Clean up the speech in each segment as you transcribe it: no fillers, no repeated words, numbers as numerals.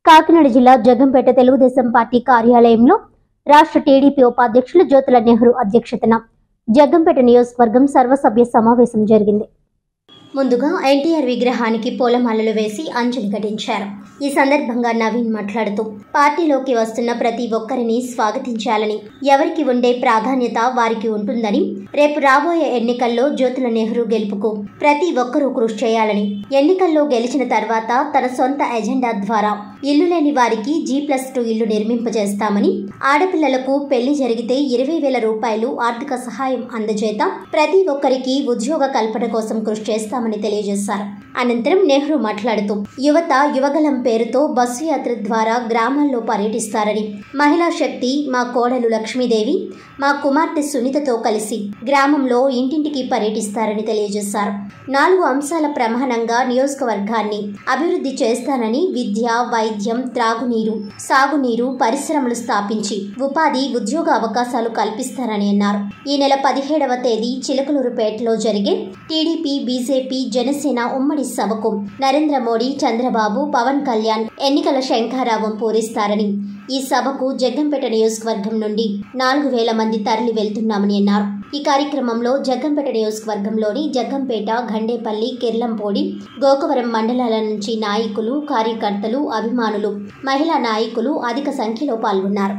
కాకినాడ జిల్లా జగ్గంపేట తెలుగుదేశం పార్టీ కార్యాలయంలో రాష్ట్ర టీడీపీ ఉపాధ్యక్షులు జ్యోతుల నెహ్రూ అధ్యక్షతన జగ్గంపేట నియోజకవర్గం సర్వసభ్య సమావేశం జరిగింది. ముందుగా ఎన్టీఆర్ విగ్రహానికి పూలమాలలు వేసి అంజలి ఘటించారు. ఈ సందర్భంగా నవీన్ మాట్లాడుతూ పార్టీలోకి వస్తున్న ప్రతి ఒక్కరిని స్వాగతించాలని, ఎవరికి ఉండే ప్రాధాన్యత వారికి ఉంటుందని, రేపు రాబోయే ఎన్నికల్లో జ్యోతుల నెహ్రూ గెలుపుకు ప్రతి ఒక్కరూ కృషి చేయాలని, ఎన్నికల్లో గెలిచిన తర్వాత తన సొంత ఎజెండా ద్వారా ఇల్లు లేని వారికి G+2 ఇల్లు నిర్మింపజేస్తామని, ఆడపిల్లలకు పెళ్లి జరిగితే 20,000 రూపాయలు ఆర్థిక సహాయం అందజేత ప్రతి ఒక్కరికి ఉద్యోగ కల్పన కోసం కృషి చేస్తామని తెలియజేశారు. అనంతరం నెహ్రూ మాట్లాడుతూ యువత యువగలం పేరుతో బస్సు యాత్ర ద్వారా గ్రామాల్లో పర్యటిస్తారని, మహిళా శక్తి మా కోడలు లక్ష్మీదేవి, మా కుమార్తె సునీతతో కలిసి గ్రామంలో ఇంటింటికి పర్యటిస్తారని తెలియజేశారు. 4 అంశాల ప్రమాణంగా నియోజకవర్గాన్ని అభివృద్ధి చేస్తానని, విద్య, వైద్యం, త్రాగునీరు, సాగునీరు, పరిశ్రమలు స్థాపించి ఉపాధి, ఉద్యోగ అవకాశాలు కల్పిస్తారని అన్నారు. ఈ నెల 17వ తేదీ చిలకలూరుపేటలో జరిగే టీడీపీ, బీజేపీ, జనసేన ఉమ్మడి సభకు నరేంద్ర మోడీ, చంద్రబాబు, పవన్ కళ్యాణ్ ఎన్నికల శంఖారావం పూరిస్తారని, ఈ సభకు జగ్గంపేట నియోజకవర్గం నుండి 4,000 మంది తరలి వెళ్తున్నామని అన్నారు. ఈ కార్యక్రమంలో జగ్గంపేట నియోజకవర్గంలోని జగ్గంపేట, గండేపల్లి, కిర్లంపూడి, గోకవరం మండలాల నుంచి నాయకులు, కార్యకర్తలు, అభిమానులు, మహిళా నాయకులు అధిక సంఖ్యలో పాల్గొన్నారు.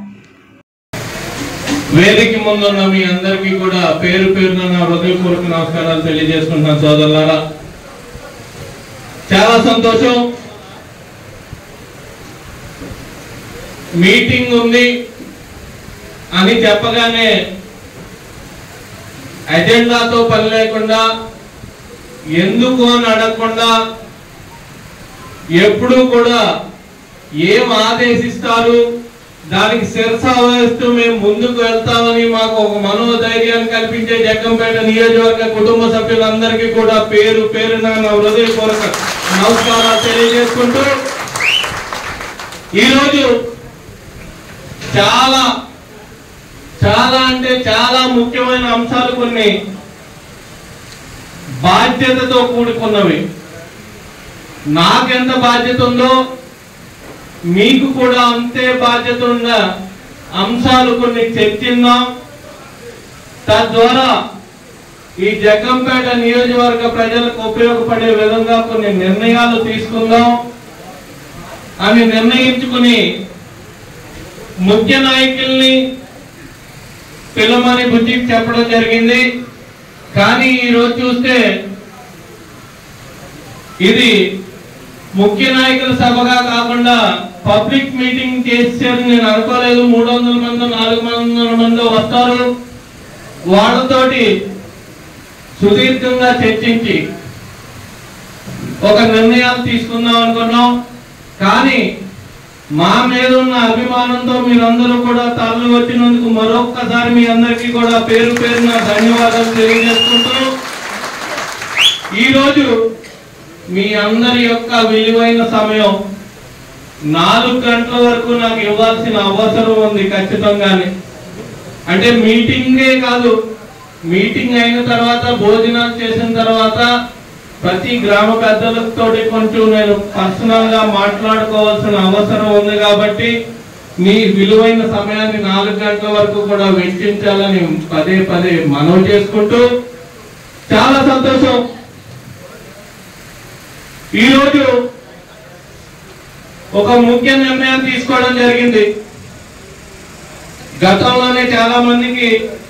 వేదిక ముందున్న మీ అందరికీ కూడా పేరు పేరున నా హృదయపూర్వక నమస్కారాలు తెలియజేసుకుంటున్నాను సోదరులారా. చాలా సంతోషం. మీటింగ్ ఉంది అని చెప్పగానే ఎజెండాతో పని లేకుండా, ఎందుకు అని అడగకుండా, ఎప్పుడూ కూడా ఏం ఆదేశిస్తారు దానికి శిరస వహిస్తూ మేము ముందుకు వెళ్తామని మాకు ఒక మనోధైర్యాన్ని కల్పించే జగ్గంపేట నియోజకవర్గ కుటుంబ సభ్యులందరికీ కూడా పేరు పేరున నా హృదయపూర్వక నమస్కారాలు తెలియజేసుకుంటూ, ఈరోజు చాలా చాలా అంటే చాలా ముఖ్యమైన అంశాలు, కొన్ని బాధ్యతతో కూడుకున్నవి. నాకెంత బాధ్యత ఉందో మీకు కూడా అంతే బాధ్యత ఉన్న అంశాలు కొన్ని చర్చిద్దాం. తద్వారా ఈ జగ్గంపేట నియోజకవర్గ ప్రజలకు ఉపయోగపడే విధంగా కొన్ని నిర్ణయాలు తీసుకుందాం అని నిర్ణయించుకుని ముఖ్య నాయకుల్ని పిలమని బుద్ధికి చెప్పడం జరిగింది. కానీ ఈరోజు చూస్తే ఇది ముఖ్య నాయకుల సభగా కాకుండా పబ్లిక్ మీటింగ్ చేశారు. నేను అనుకోలేదు 300 మంది 400 మంది వస్తారు. వాళ్ళతోటి సుదీర్ఘంగా చర్చించి ఒక నిర్ణయాలు తీసుకుందాం అనుకున్నాం. కానీ మా మీద ఉన్న అభిమానంతో మీరందరూ కూడా తరలి వచ్చినందుకు మరొక్కసారి మీ అందరికీ కూడా పేరు పేరున ధన్యవాదాలు తెలియజేసుకుంటూ, ఈరోజు మీ అందరి యొక్క విలువైన సమయం 4 గంటల వరకు నాకు ఇవ్వాల్సిన అవసరం ఉంది ఖచ్చితంగానే. అంటే మీటింగే కాదు, మీటింగ్ అయిన తర్వాత భోజనాలు చేసిన తర్వాత ప్రతి గ్రామ పెద్దలతో కొంచెం నేను పర్సనల్ గా మాట్లాడుకోవాల్సిన అవసరం ఉంది. కాబట్టి మీ విలువైన సమయాన్ని 4 గంటల వరకు కూడా వెచ్చించాలని పదే పదే మనవి చేసుకుంటూ, చాలా సంతోషం. ఈరోజు ఒక ముఖ్య నిర్ణయం తీసుకోవడం జరిగింది. గతంలోనే చాలా మందికి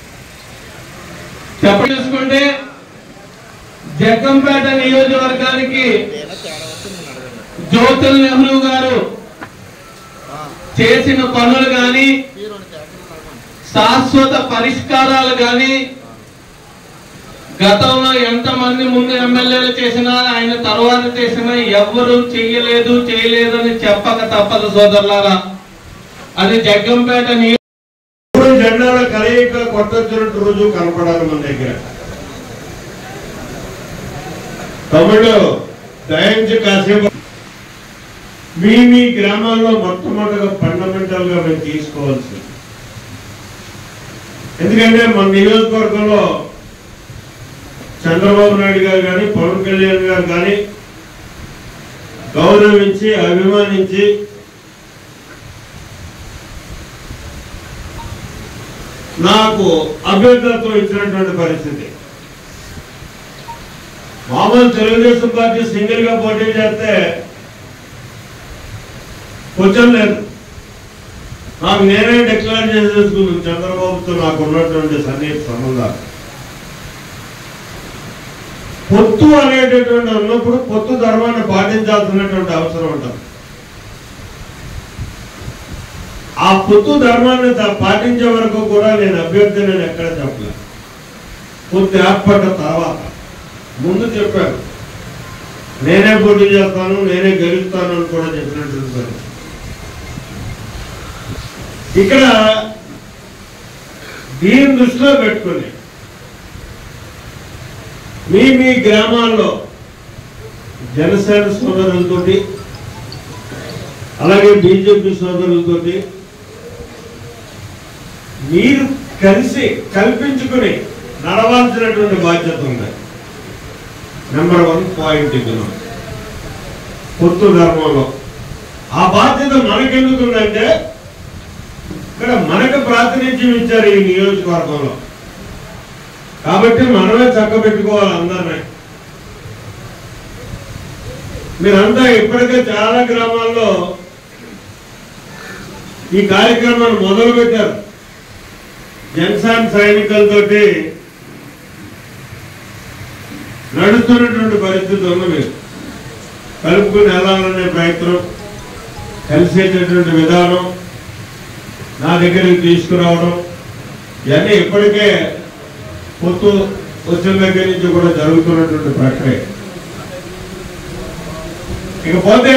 చూసుకుంటే జగ్గంపేట నియోజకవర్గానికి జ్యోతుల నెహ్రూ గారు చేసిన పనులు కానీ, శాశ్వత పరిష్కారాలు కానీ, గతంలో ఎంతమంది ముందు ఎమ్మెల్యేలు చేసినా ఆయన తర్వాత చేసినా ఎవ్వరూ చేయలేదని చెప్పక తప్పదు సోదరులారా. అది జగ్గంపేట జెండాల కలయిక కొట్టొచ్చినట్టు రోజు కనపడాలి మన దగ్గర. తమిళ దయించి కాసేపు మీ గ్రామాల్లో మొట్టమొదటిగా ఫండమెంటల్ గా మేము తీసుకోవాల్సింది. ఎందుకంటే మన నియోజకవర్గంలో చంద్రబాబు నాయుడు గారు కానీ, పవన్ కళ్యాణ్ గారు కానీ గౌరవించి, అభిమానించి నాకు అభ్యర్థిత్వం ఇచ్చినటువంటి పరిస్థితి. మామూలు తెలుగుదేశం పార్టీ సింగిల్ గా పోటీ చేస్తే కొంచెం లేదు, నాకు నేనే డిక్లేర్ చేసేసుకున్నాను చంద్రబాబుతో నాకు ఉన్నటువంటి సన్నిహిత సంబంధాలు. పొత్తు అనేటటువంటి ఉన్నప్పుడు పొత్తు ధర్మాన్ని పాటించాల్సినటువంటి అవసరం ఉంటుంది. ఆ పొత్తు ధర్మాన్ని పాటించే వరకు కూడా నేను అభ్యర్థి నేను ఎక్కడ చెప్పలేదు. పొత్తు ఏర్పడ్డ తర్వాత ముందు చెప్పాను నేనే పోటీ చేస్తాను, నేనే గెలుస్తాను అని కూడా చెప్పినట్టు. ఇక్కడ దీని దృష్టిలో పెట్టుకుని మీ గ్రామాల్లో జనసేన సోదరులతోటి అలాగే బీజేపీ సోదరులతోటి మీరు కలిసి కల్పించుకుని నడవాల్సినటువంటి బాధ్యత ఉంది. నెంబర్ 1 పాయింట్ ఇది పొత్తు ధర్మంలో. ఆ బాధ్యత మనకెందుకుందంటే ఇక్కడ మనకు ప్రాతినిధ్యం ఇచ్చారు ఈ నియోజకవర్గంలో, కాబట్టి మనమే చక్కబెట్టుకోవాలి అందరినీ. మీరంతా ఇప్పటికే చాలా గ్రామాల్లో ఈ కార్యక్రమాన్ని మొదలు పెట్టారు. జనసేన సైనికులతోటి నడుస్తున్నటువంటి పరిస్థితి ఉంది. మీరు కలుపుకుని వెళ్ళాలనే ప్రయత్నం, కలిసేటటువంటి విధానం, నా దగ్గరికి తీసుకురావడం ఇవన్నీ ఇప్పటికే పొత్తు వచ్చిన దగ్గర నుంచి కూడా జరుగుతున్నటువంటి ప్రక్రియ. ఇకపోతే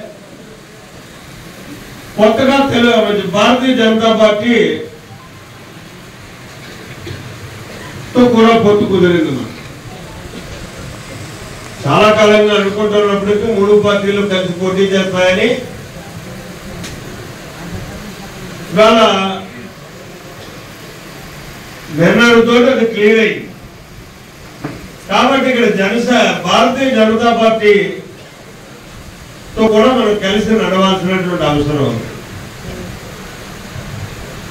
కొత్తగా భారతీయ జనతా పార్టీ తో కూడా పొత్తు కుదిరింది. చాలా కాలంగా అనుకుంటున్నప్పటికీ 3 పార్టీలు కలిసి పోటీ చేస్తాయని ఇవాళ నిర్ణయంతో అది క్లియర్ అయింది. కాబట్టి ఇక్కడ భారతీయ జనతా పార్టీతో కూడా మనం కలిసి నడవాల్సినటువంటి అవసరం ఉంది.